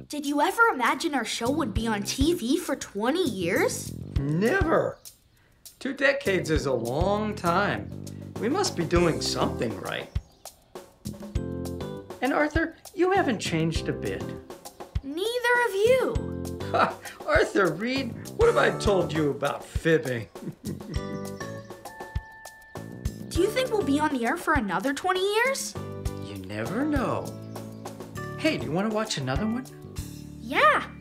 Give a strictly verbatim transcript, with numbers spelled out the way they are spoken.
Did you ever imagine our show would be on T V for twenty years? Never. Two decades is a long time. We must be doing something right. And Arthur, you haven't changed a bit. Neither of you. Ha, Arthur, Reed, what have I told you about fibbing? Do you think we'll be on the air for another twenty years? You never know. Hey, do you want to watch another one? Yeah.